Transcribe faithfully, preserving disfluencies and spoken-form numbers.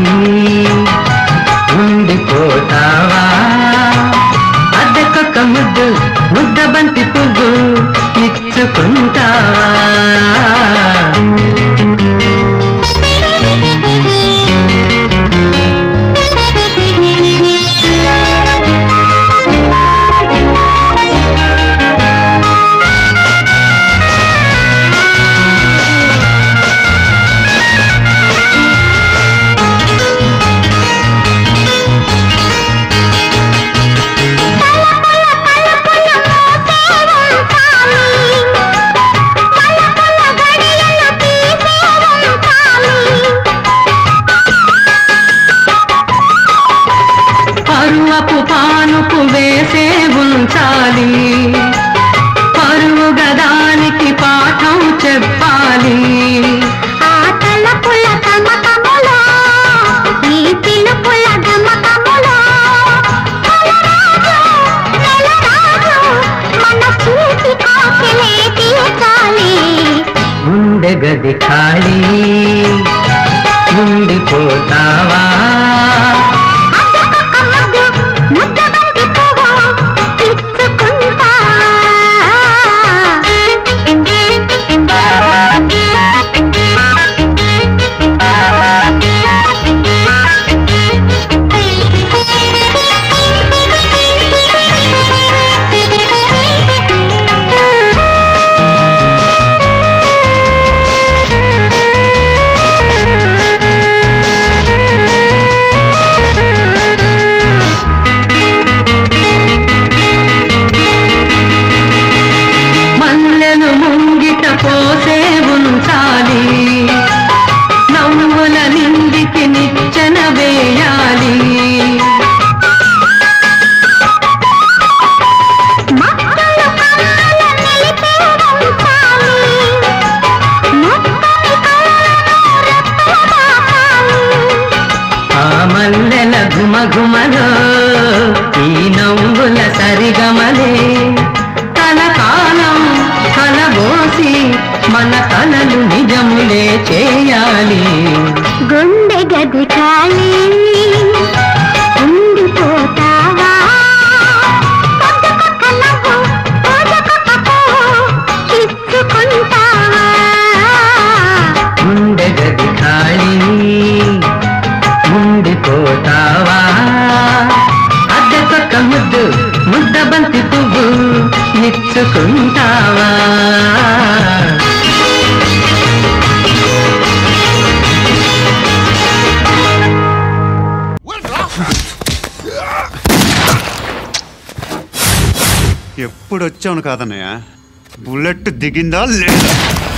ఉండిపోతావా అద్దెకొక్క ముద్దు ముద్ద బంతి పువ్వు ఇచ్చుకుంటావా పరువపు పానుపు వేసే ఉంచాలి పరువు గదానికి పాఠం చెప్పాలి ఆ తలపుల తమకములో ఈ పిలుపుల గమకములో నెలరాజు మన చూసి కోకిలే తీర్చాలి గుండె గది ఖాళీ ఉండిపోతావా ముంగిట పోసే ఉంచాలి నవ్వుల నిందికి నిచ్చెన వేయాలి ఆ మల్లెల ఘుమఘుమలో ఈ నవ్వుల సరిగమలే కలకాలం కలబోసి మన కలలు నిజములే చేయాలి గుండె గది ఖాళీ ఉండిపోతావా పొద్దుకొక్క నవ్వు రోజుకొక్క పువ్వు ఇచ్చుకుంటావా గుండె గది ఖాళీ ఉండిపోతావా అద్దెకొక్క ముద్దు ముద్ద బంతి పువ్వు ఇచ్చుకుంటావా ఎప్పుడు వచ్చావును కాదన్నయ్య బుల్లెట్ దిగిందా లేదా